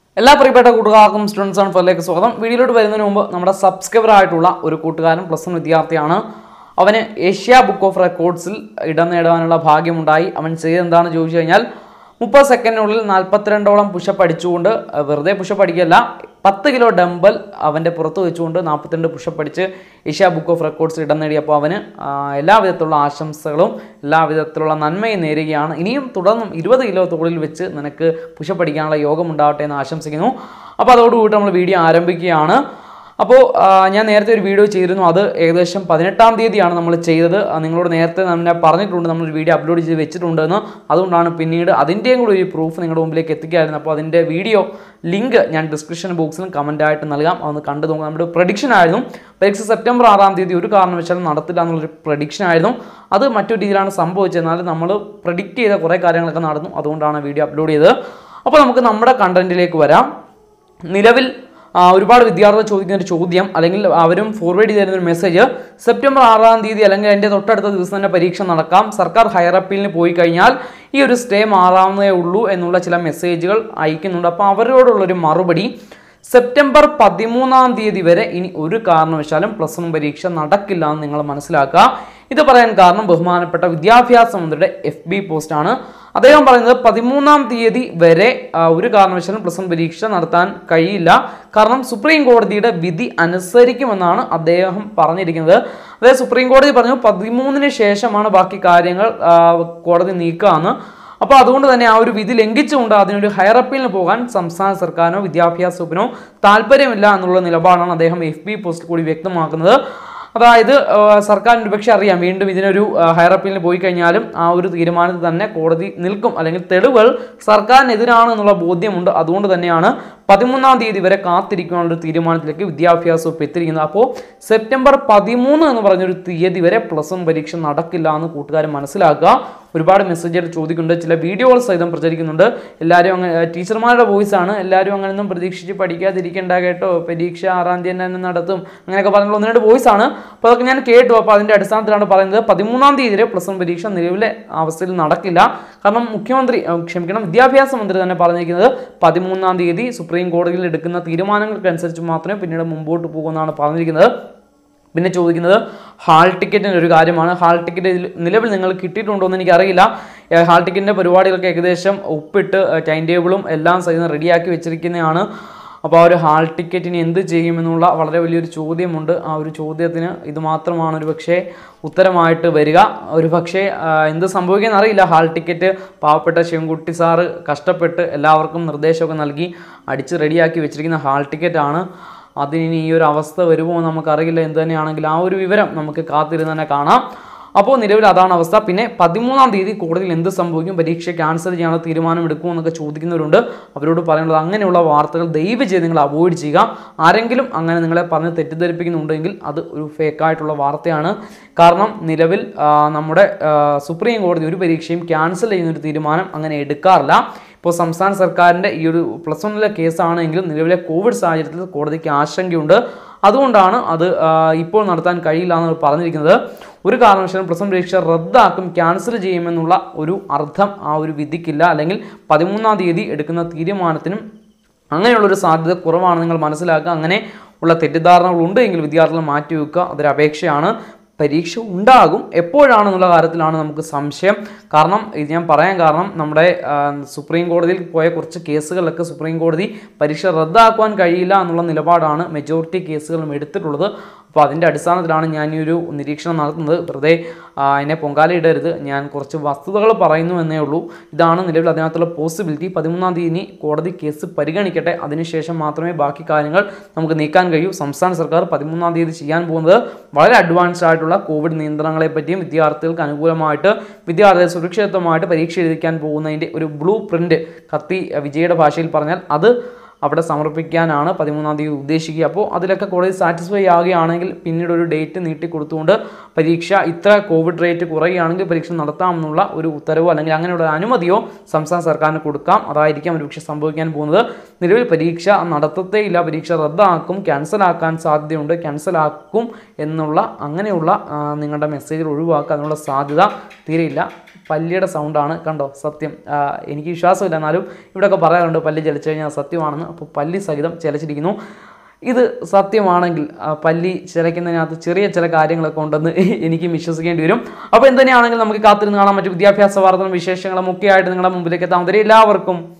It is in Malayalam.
എല്ലാ പ്രിയപ്പെട്ട കൂട്ടുകാർക്കും സ്റ്റുഡൻസ് ആൻഡ് ഫറിലേക്ക് സ്വാഗതം. വീഡിയോയിലോട്ട് വരുന്നതിന് മുമ്പ് നമ്മുടെ സബ്സ്ക്രൈബർ ആയിട്ടുള്ള ഒരു കൂട്ടുകാരൻ +1 വിദ്യാർത്ഥിയാണ്. അവന് ഏഷ്യ ബുക്ക് ഓഫ് റെക്കോർഡ്സിൽ ഇടം നേടാനുള്ള ഭാഗ്യമുണ്ടായി. അവൻ ചെയ്തെന്താണെന്ന് ചോദിച്ചു കഴിഞ്ഞാൽ 30 സെക്കൻഡിനുള്ളിൽ 42ഓളം പുഷപ്പ് അടിച്ചുകൊണ്ട്, വെറുതെ പുഷപ്പ് അടിക്കുകയല്ല, 10 കിലോ ഡംബൽ അവൻ്റെ പുറത്ത് വെച്ചുകൊണ്ട് 42 പുഷപ്പ് അടിച്ച് ഏഷ്യ ബുക്ക് ഓഫ് റെക്കോർഡ്സിൽ ഇടം നേടിയപ്പോൾ അവന് എല്ലാവിധത്തിലുള്ള ആശംസകളും എല്ലാവിധത്തിലുള്ള നന്മയും നേരുകയാണ്. ഇനിയും തുടർന്നും 20 കിലോ തോളിൽ വെച്ച് നിനക്ക് പുഷപ്പ് അടിക്കാനുള്ള യോഗം ഉണ്ടാവട്ടെ എന്ന് ആശംസിക്കുന്നു. അപ്പോൾ അതോടുകൂടി നമ്മൾ വീഡിയോ ആരംഭിക്കുകയാണ്. അപ്പോൾ ഞാൻ നേരത്തെ ഒരു വീഡിയോ ചെയ്തിരുന്നു, അത് ഏകദേശം 18-ാം തീയതിയാണ് നമ്മൾ ചെയ്തത്. നിങ്ങളോട് നേരത്തെ തന്നെ പറഞ്ഞിട്ടുണ്ട് നമ്മളൊരു വീഡിയോ അപ്ലോഡ് ചെയ്ത് വെച്ചിട്ടുണ്ടെന്ന്. അതുകൊണ്ടാണ് പിന്നീട് അതിൻ്റെയും കൂടി ഒരു പ്രൂഫ് നിങ്ങളുടെ മുമ്പിലേക്ക് എത്തിക്കുകയായിരുന്നു. അപ്പോൾ അതിൻ്റെ വീഡിയോ ലിങ്ക് ഞാൻ ഡിസ്ക്രിപ്ഷൻ ബോക്സിലും കമൻറ്റായിട്ട് നൽകാം, അതൊന്ന് കണ്ടു നോക്കാം. നമ്മുടെ പ്രഡിക്ഷൻ ആയിരുന്നു പരീക്ഷ സെപ്റ്റംബർ 6-ാം തീയതി ഒരു കാരണവശാലും നടത്തില്ല എന്നുള്ളൊരു പ്രഡിക്ഷൻ ആയിരുന്നു. അത് മറ്റൊരു രീതിയിലാണ് സംഭവിച്ചതെന്നാൽ നമ്മൾ പ്രഡിക്റ്റ് ചെയ്ത കുറേ കാര്യങ്ങളൊക്കെ നടന്നു, അതുകൊണ്ടാണ് വീഡിയോ അപ്ലോഡ് ചെയ്തത്. അപ്പോൾ നമുക്ക് നമ്മുടെ കണ്ടന്റിലേക്ക് വരാം. നിലവിൽ ഒരുപാട് വിദ്യാർത്ഥികൾ ചോദിക്കുന്ന ഒരു ചോദ്യം, അല്ലെങ്കിൽ അവരും ഫോർവേഡ് ചെയ്ത് തരുന്നൊരു മെസ്സേജ്, സെപ്റ്റംബർ 6-ാം തീയതി അല്ലെങ്കിൽ അതിൻ്റെ തൊട്ടടുത്ത ദിവസം തന്നെ പരീക്ഷ നടക്കാം, സർക്കാർ ഹയർ അപ്പീലിന് പോയി കഴിഞ്ഞാൽ ഈ ഒരു സ്റ്റേ മാറാവുന്നതേ ഉള്ളൂ എന്നുള്ള ചില മെസ്സേജുകൾ അയക്കുന്നുണ്ട്. അപ്പോൾ അവരോടുള്ളൊരു മറുപടി, സെപ്റ്റംബർ 13-ാം തീയതി വരെ ഇനി ഒരു കാരണവശാലും +1 പരീക്ഷ നടക്കില്ല എന്ന് നിങ്ങൾ മനസ്സിലാക്കുക. ഇത് പറയാൻ കാരണം ബഹുമാനപ്പെട്ട വിദ്യാഭ്യാസ മന്ത്രിയുടെ FB പോസ്റ്റാണ്. അദ്ദേഹം പറയുന്നത് 13-ാം തീയതി വരെ ഒരു കാരണവശാലും +1 പരീക്ഷ നടത്താൻ കഴിയില്ല, കാരണം സുപ്രീം കോടതിയുടെ വിധി അനുസരിക്കുമെന്നാണ് അദ്ദേഹം പറഞ്ഞിരിക്കുന്നത്. അതായത് സുപ്രീം കോടതി പറഞ്ഞു 13-ന് ശേഷമാണ് ബാക്കി കാര്യങ്ങൾ കോടതി നീക്കുക എന്ന്. അപ്പോൾ അതുകൊണ്ട് തന്നെ ആ ഒരു വിധി ലംഘിച്ചുകൊണ്ട് അതിനൊരു ഹയർ അപ്പീലിന് പോകാൻ സംസ്ഥാന സർക്കാരിനോ വിദ്യാഭ്യാസ വകുപ്പിനോ താല്പര്യമില്ല എന്നുള്ള നിലപാടാണ് അദ്ദേഹം FB പോസ്റ്റിൽ കൂടി വ്യക്തമാക്കുന്നത്. അതായത് സർക്കാരിന് ഒരുപക്ഷെ അറിയാം വീണ്ടും ഇതിനൊരു ഹയർ അപ്പീലിന് പോയി കഴിഞ്ഞാലും ആ ഒരു തീരുമാനത്തിൽ തന്നെ കോടതി നിൽക്കും, അല്ലെങ്കിൽ തെളിവുകൾ സർക്കാരിനെതിരാണ് എന്നുള്ള ബോധ്യമുണ്ട്. അതുകൊണ്ട് തന്നെയാണ് 13-ാം തീയതി വരെ കാത്തിരിക്കാനുള്ള ഒരു തീരുമാനത്തിലേക്ക് വിദ്യാഭ്യാസ വകുപ്പ് എത്തിയിരിക്കുന്നത്. അപ്പോൾ സെപ്റ്റംബർ 13 എന്ന് പറഞ്ഞൊരു തീയതി വരെ +1 പരീക്ഷ നടക്കില്ല എന്ന് കൂട്ടുകാർ മനസ്സിലാക്കുക. ഒരുപാട് മെസ്സേജുകൾ ചോദിക്കുന്നുണ്ട്, ചില വീഡിയോകൾ സഹിതം പ്രചരിക്കുന്നുണ്ട്. എല്ലാവരും അങ്ങനെ ടീച്ചർമാരുടെ വോയിസ് ആണ്, എല്ലാവരും അങ്ങനെയൊന്നും പ്രതീക്ഷിച്ച് പഠിക്കാതിരിക്കേണ്ട കേട്ടോ, പരീക്ഷ 6-ാം തീയതി തന്നെ നടത്തും, അങ്ങനെയൊക്കെ പറഞ്ഞുള്ള 1-2 വോയിസ് ആണ്. അപ്പോൾ അതൊക്കെ ഞാൻ കേട്ടു. അപ്പോൾ അതിൻ്റെ അടിസ്ഥാനത്തിലാണ് പറയുന്നത് 13-ാം തീയതി വരെ +1 പരീക്ഷ നിലവിലെ അവസ്ഥയിൽ നടക്കില്ല. കാരണം വിദ്യാഭ്യാസ മന്ത്രി തന്നെ പറഞ്ഞിരിക്കുന്നത് 13-ാം തീയതി സുപ്രീം കോടതിയിൽ എടുക്കുന്ന തീരുമാനങ്ങൾക്കനുസരിച്ച് മാത്രമേ പിന്നീട് മുമ്പോട്ട് പോകുമെന്നാണ് പറഞ്ഞിരിക്കുന്നത്. പിന്നെ ചോദിക്കുന്നത് ഹാൾ ടിക്കറ്റിൻ്റെ ഒരു കാര്യമാണ്. ഹാൾ ടിക്കറ്റ് നിലവിൽ നിങ്ങൾ കിട്ടിയിട്ടുണ്ടോ എന്ന് എനിക്കറിയില്ല. ഹാൾ ടിക്കറ്റിൻ്റെ പരിപാടികളൊക്കെ ഏകദേശം ഒപ്പിട്ട് ടൈം ടേബിളും എല്ലാം സഹിതം റെഡിയാക്കി വെച്ചിരിക്കുന്നതാണ്. അപ്പോൾ ആ ഒരു ഹാൾ ടിക്കറ്റിന് എന്ത് ചെയ്യുമെന്നുള്ള വളരെ വലിയൊരു ചോദ്യമുണ്ട്. ആ ഒരു ചോദ്യത്തിന് ഇത് മാത്രമാണ് ഒരു പക്ഷേ ഉത്തരമായിട്ട് വരിക. ഒരു പക്ഷേ എന്ത് സംഭവിക്കുമെന്ന് അറിയില്ല. ഹാൾ ടിക്കറ്റ് പാവപ്പെട്ട ശിവൻകുട്ടി സാറ് കഷ്ടപ്പെട്ട് എല്ലാവർക്കും നിർദ്ദേശമൊക്കെ നൽകി അടിച്ച് റെഡിയാക്കി വെച്ചിരിക്കുന്ന ഹാൾ ടിക്കറ്റാണ്. അതിനി ഈ ഒരു അവസ്ഥ വരുമോ നമുക്കറിയില്ല. എന്ത് തന്നെയാണെങ്കിൽ ആ ഒരു വിവരം നമുക്ക് കാത്തിരുന്ന് തന്നെ കാണാം. അപ്പോൾ നിലവിൽ അതാണ് അവസ്ഥ. പിന്നെ 13-ാം തീയതി കോടതിയിൽ എന്ത് സംഭവിക്കും, പരീക്ഷ ക്യാൻസൽ ചെയ്യാനുള്ള തീരുമാനം എടുക്കുമോ എന്നൊക്കെ ചോദിക്കുന്നവരുണ്ട്. അവരോട് പറയുന്നത് അങ്ങനെയുള്ള വാർത്തകൾ ദയവ് ചെയ്ത് നിങ്ങൾ അവോയ്ഡ് ചെയ്യുക. ആരെങ്കിലും അങ്ങനെ നിങ്ങളെ പറഞ്ഞ് തെറ്റിദ്ധരിപ്പിക്കുന്നുണ്ടെങ്കിൽ അത് ഒരു ഫേക്കായിട്ടുള്ള വാർത്തയാണ്. കാരണം നിലവിൽ നമ്മുടെ സുപ്രീം കോടതി ഒരു പരീക്ഷയും ക്യാൻസൽ ചെയ്യുന്നൊരു തീരുമാനം അങ്ങനെ എടുക്കാറില്ല. ഇപ്പോൾ സംസ്ഥാന സർക്കാരിൻ്റെ ഈ ഒരു +1 കേസാണെങ്കിലും നിലവിലെ കോവിഡ് സാഹചര്യത്തിൽ കോടതിക്ക് ആശങ്കയുണ്ട്. അതുകൊണ്ടാണ് അത് ഇപ്പോൾ നടത്താൻ കഴിയില്ല എന്ന് പറഞ്ഞിരിക്കുന്നത്. ഒരു കാരണവശാലും +1 പരീക്ഷ റദ്ദാക്കും, ക്യാൻസൽ ചെയ്യുമെന്നുള്ള ഒരു അർത്ഥം ആ ഒരു വിധിക്കില്ല, അല്ലെങ്കിൽ 13-ാം തീയതി എടുക്കുന്ന തീരുമാനത്തിനും അങ്ങനെയുള്ളൊരു സാധ്യത കുറവാണ് നിങ്ങൾ മനസ്സിലാക്കുക. അങ്ങനെ ഉള്ള തെറ്റിദ്ധാരണകൾ ഉണ്ടെങ്കിൽ വിദ്യാർത്ഥികൾ മാറ്റിവെക്കുക, അതൊരു അപേക്ഷയാണ്. പരീക്ഷ ഉണ്ടാകും, എപ്പോഴാണെന്നുള്ള കാര്യത്തിലാണ് നമുക്ക് സംശയം. കാരണം ഇത് ഞാൻ പറയാൻ കാരണം നമ്മുടെ സുപ്രീം കോടതിയിൽ പോയ കുറച്ച് കേസുകളിലൊക്കെ സുപ്രീം കോടതി പരീക്ഷ റദ്ദാക്കുവാൻ കഴിയില്ല എന്നുള്ള നിലപാടാണ് മെജോറിറ്റി കേസുകളും എടുത്തിട്ടുള്ളത്. അപ്പോൾ അതിൻ്റെ അടിസ്ഥാനത്തിലാണ് ഞാൻ ഈ ഒരു നിരീക്ഷണം നടത്തുന്നത്. വെറുതെ എന്നെ പൊങ്കാലയിടരുത്, ഞാൻ കുറച്ച് വസ്തുതകൾ പറയുന്നു എന്നേ ഉള്ളൂ. ഇതാണ് നിലവിൽ അതിനകത്തുള്ള പോസിബിലിറ്റി. 13-ാം തീയതി കോടതി കേസ് പരിഗണിക്കട്ടെ, അതിനുശേഷം മാത്രമേ ബാക്കി കാര്യങ്ങൾ നമുക്ക് നീക്കാൻ കഴിയൂ. സംസ്ഥാന സർക്കാർ 13-ാം തീയതി ചെയ്യാൻ പോകുന്നത് വളരെ അഡ്വാൻസ്ഡ് ആയിട്ടുള്ള കോവിഡ് നിയന്ത്രണങ്ങളെ പറ്റിയും വിദ്യാർത്ഥികൾക്ക് അനുകൂലമായിട്ട് വിദ്യാർത്ഥികൾ സുരക്ഷിതത്വമായിട്ട് പരീക്ഷ എഴുതിക്കാൻ പോകുന്നതിൻ്റെ ഒരു ബ്ലൂ പ്രിൻ്റ്, കത്തി വിജയുടെ ഭാഷയിൽ പറഞ്ഞാൽ അത് അവിടെ സമർപ്പിക്കാനാണ് 13-ാം തീയതി ഉദ്ദേശിക്കുക. അപ്പോൾ അതിലൊക്കെ കോടതി സാറ്റിസ്ഫൈ ആവുകയാണെങ്കിൽ പിന്നീട് ഒരു ഡേറ്റ് നീട്ടിക്കൊടുത്തുകൊണ്ട് പരീക്ഷ ഇത്ര കോവിഡ് റേറ്റ് കുറയുകയാണെങ്കിൽ പരീക്ഷ നടത്താമെന്നുള്ള ഒരു ഉത്തരവോ അല്ലെങ്കിൽ അങ്ങനെയുള്ള അനുമതിയോ സംസ്ഥാന സർക്കാരിന് കൊടുക്കാം. അതായിരിക്കാം ഒരുപക്ഷെ സംഭവിക്കാൻ പോകുന്നത്. നിലവിൽ പരീക്ഷ നടത്തത്തേയില്ല, പരീക്ഷ റദ്ദാക്കും, ക്യാൻസലാക്കാൻ സാധ്യതയുണ്ട്, ക്യാൻസലാക്കും എന്നുള്ള അങ്ങനെയുള്ള നിങ്ങളുടെ മെസ്സേജുകൾ ഒഴിവാക്കുക. അതിനുള്ള സാധ്യത തീരെയില്ല. പല്ലിയുടെ സൗണ്ടാണ് കണ്ടോ, സത്യം. എനിക്ക് വിശ്വാസമില്ല, എന്നാലും ഇവിടെയൊക്കെ പറയാറുണ്ട് പല്ല് ചലിച്ചു കഴിഞ്ഞാൽ സത്യമാണെന്ന്. അപ്പോൾ പല്ലി സഹിതം ചിലച്ചിരിക്കുന്നു. ഇത് സത്യമാണെങ്കിൽ പല്ലി ചിലയ്ക്കുന്നതിനകത്ത് ചെറിയ ചില കാര്യങ്ങളൊക്കെ ഉണ്ടെന്ന് എനിക്ക് വിശ്വസിക്കേണ്ടി വരും. അപ്പോൾ എന്തുതന്നെയാണെങ്കിലും നമുക്ക് കാത്തിരുന്ന് കാണാൻ മറ്റു വിദ്യാഭ്യാസ വാർത്തകളും വിശേഷങ്ങളും ഒക്കെ ആയിട്ട് നിങ്ങളുടെ മുമ്പിലേക്ക് എത്താം. എല്ലാവർക്കും